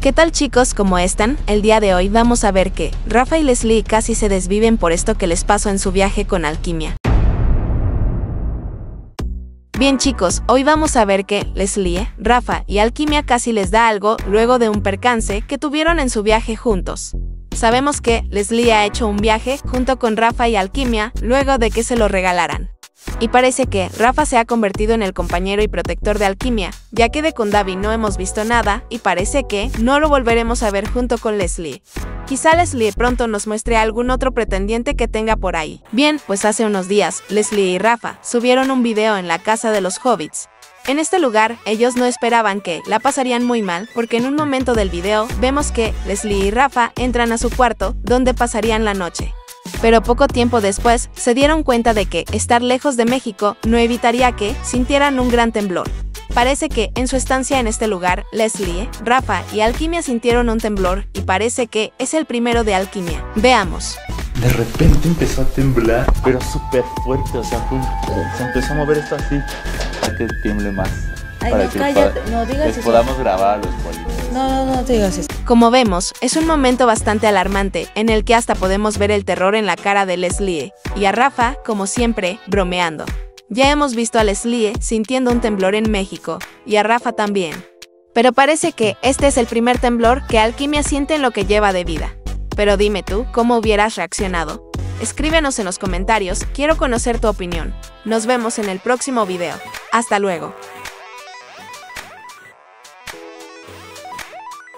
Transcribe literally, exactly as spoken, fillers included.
¿Qué tal chicos? ¿Cómo están? El día de hoy vamos a ver que Rafa y Leslie casi se desviven por esto que les pasó en su viaje con Alquimia. Bien chicos, hoy vamos a ver que Leslie, Rafa y Alquimia casi les da algo luego de un percance que tuvieron en su viaje juntos. Sabemos que Leslie ha hecho un viaje junto con Rafa y Alquimia luego de que se lo regalaran. Y parece que Rafa se ha convertido en el compañero y protector de Alquimia, ya que de Kondavi no hemos visto nada y parece que no lo volveremos a ver junto con Leslie. Quizá Leslie pronto nos muestre a algún otro pretendiente que tenga por ahí. Bien, pues hace unos días, Leslie y Rafa subieron un video en la casa de los hobbits. En este lugar, ellos no esperaban que la pasarían muy mal, porque en un momento del video vemos que Leslie y Rafa entran a su cuarto, donde pasarían la noche. Pero poco tiempo después, se dieron cuenta de que estar lejos de México no evitaría que sintieran un gran temblor. Parece que, en su estancia en este lugar, Leslie, Rafa y Alquimia sintieron un temblor, y parece que es el primero de Alquimia. Veamos. De repente empezó a temblar, pero súper fuerte, o sea, fue un... se empezó a mover esto así, para que tiemble más. Ay, para no, que cállate, pa no digas les eso. podamos grabar los bolitos. No, no, no digas eso. Como vemos, es un momento bastante alarmante, en el que hasta podemos ver el terror en la cara de Leslie, y a Rafa, como siempre, bromeando. Ya hemos visto a Leslie sintiendo un temblor en México, y a Rafa también. Pero parece que este es el primer temblor que Alquimia siente en lo que lleva de vida. Pero dime tú, ¿cómo hubieras reaccionado? Escríbenos en los comentarios, quiero conocer tu opinión. Nos vemos en el próximo video. Hasta luego.